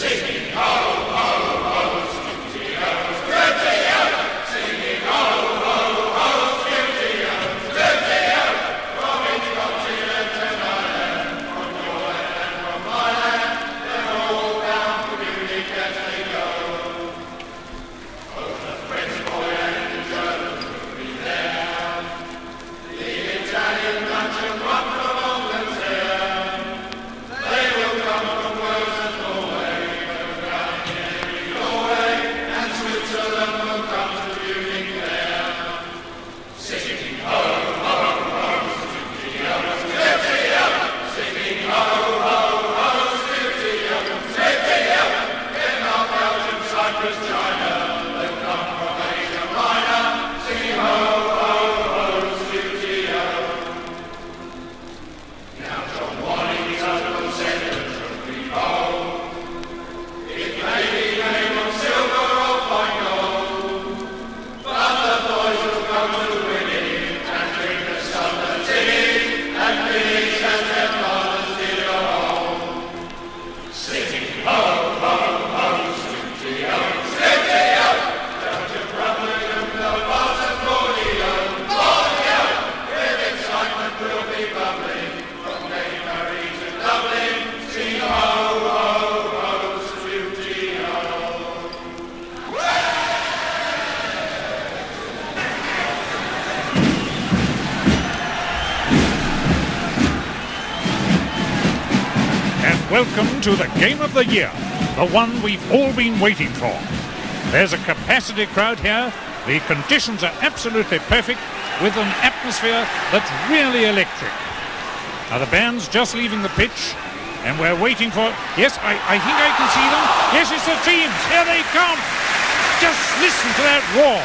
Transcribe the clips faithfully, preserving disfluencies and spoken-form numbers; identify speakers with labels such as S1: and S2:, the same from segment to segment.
S1: Welcome to the Game of the Year, the one we've all been waiting for. There's a capacity crowd here, the conditions are absolutely perfect, with an atmosphere that's really electric. Now the band's just leaving the pitch, and we're waiting for... Yes, I, I think I can see them. Yes, it's the teams. Here they come. Just listen to that roar.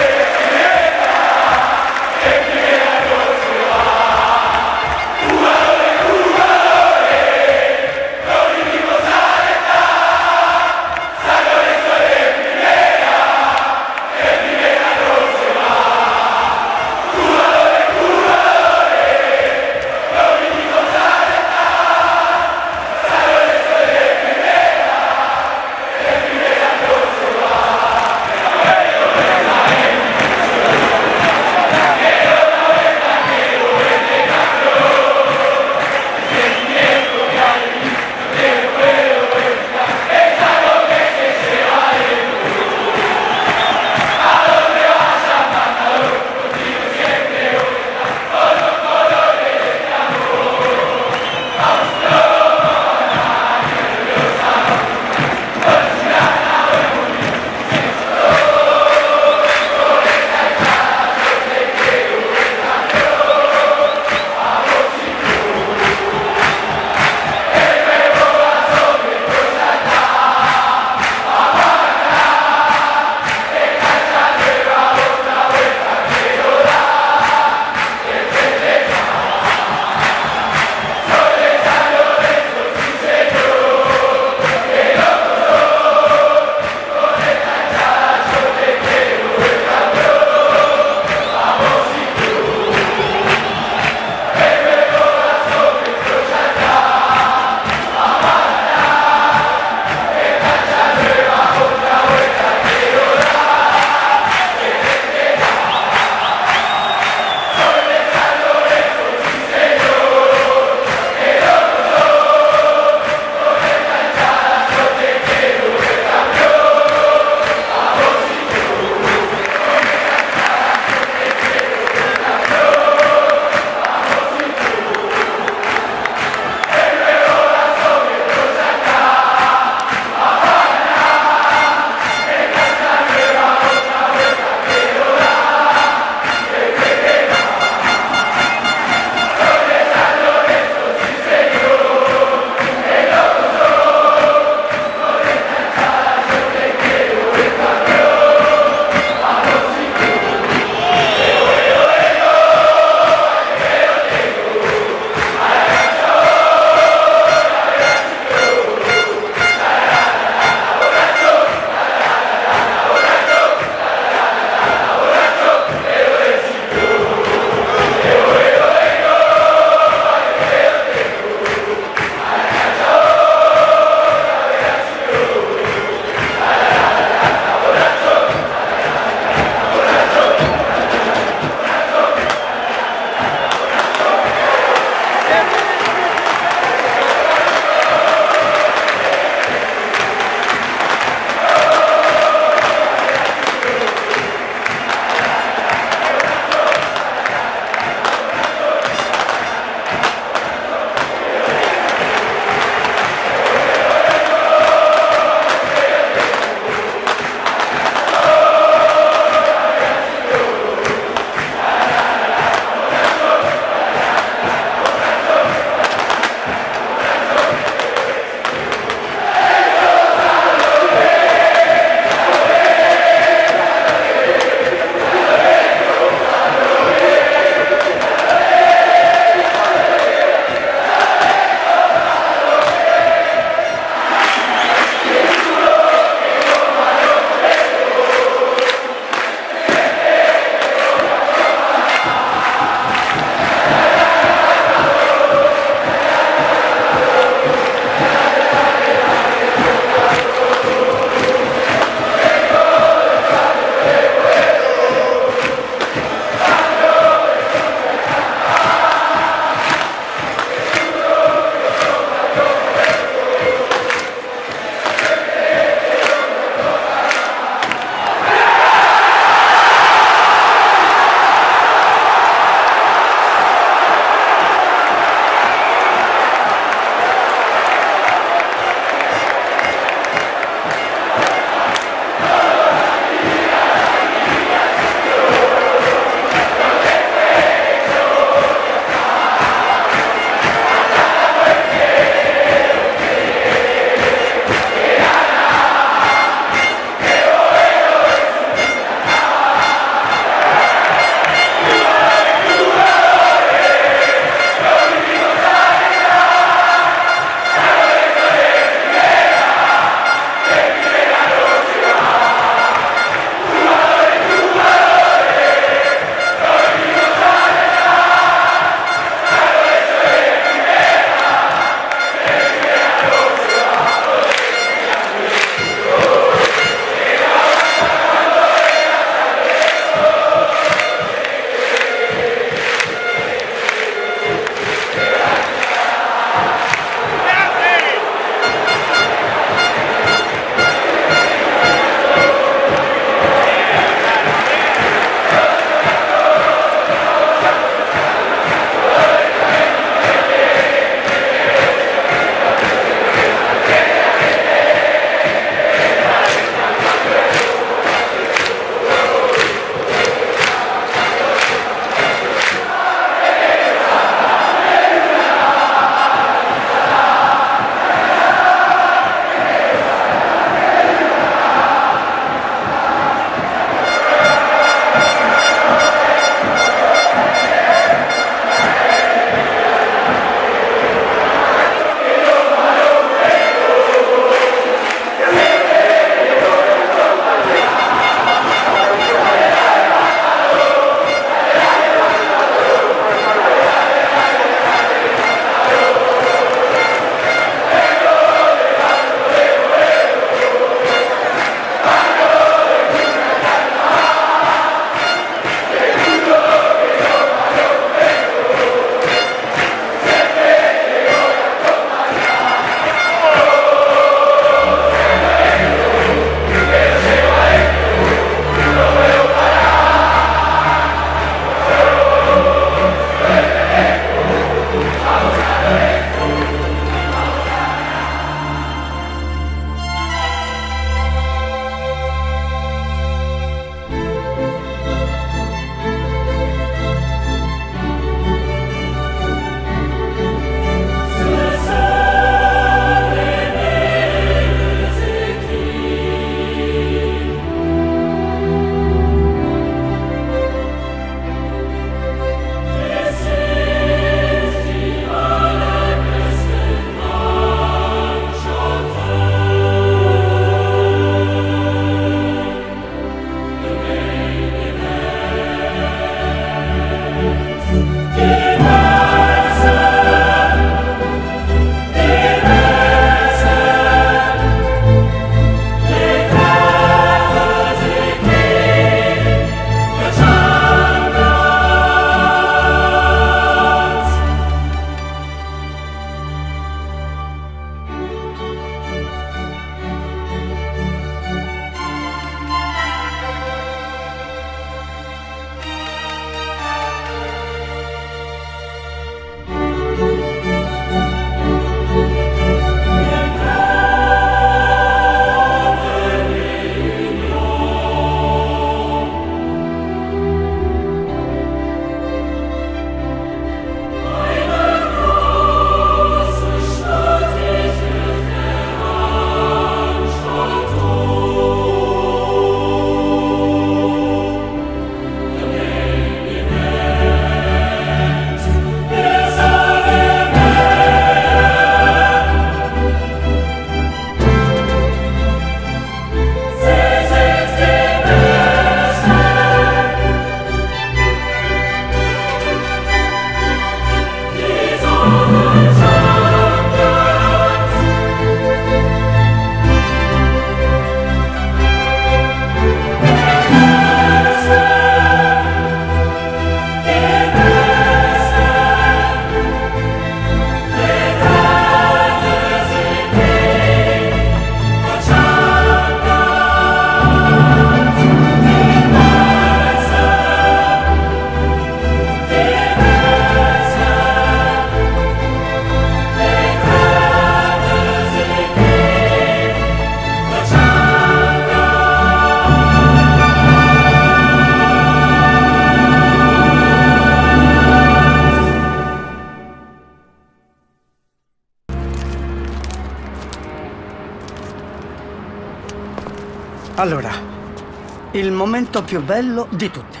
S2: Allora, il momento più bello di tutti.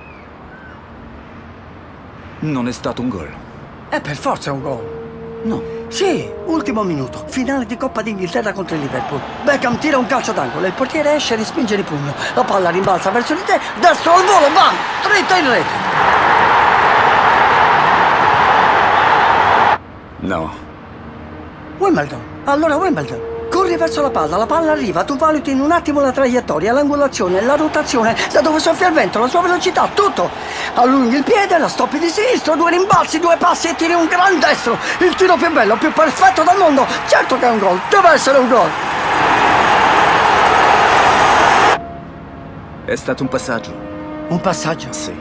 S3: Non è stato un gol.
S2: È per forza un gol.
S3: No.
S2: Sì, ultimo minuto, finale di Coppa d'Inghilterra contro il Liverpool. Beckham tira un calcio d'angolo e il portiere esce e respinge di pugno. La palla rimbalza verso di te, destro al volo, bam! Dritta in rete.
S3: No.
S2: Wimbledon. Allora Wimbledon. Corri verso la palla, la palla arriva, tu valuti in un attimo la traiettoria, l'angolazione, la rotazione, da dove soffia il vento, la sua velocità, tutto. Allunghi il piede, la stoppi di sinistro, due rimbalzi, due passi e tiri un gran destro. Il tiro più bello, più perfetto del mondo. Certo che è un gol, deve essere un gol.
S3: È stato un passaggio.
S2: Un passaggio?
S3: Sì.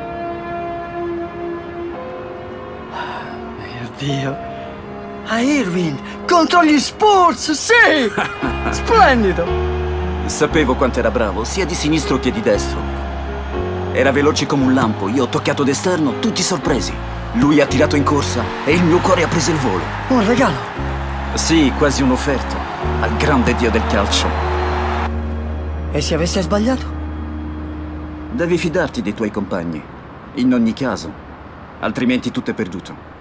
S2: Mio Dio. A Irving contro gli Spurs, sì! Splendido!
S3: Sapevo quanto era bravo, sia di sinistro che di destro. Era veloce come un lampo, io ho toccato d'esterno, tutti sorpresi. Lui ha tirato in corsa e il mio cuore ha preso il volo.
S2: Un regalo?
S3: Sì, quasi un'offerta al grande dio del calcio.
S2: E se avesse sbagliato?
S3: Devi fidarti dei tuoi compagni, in ogni caso, altrimenti tutto è perduto.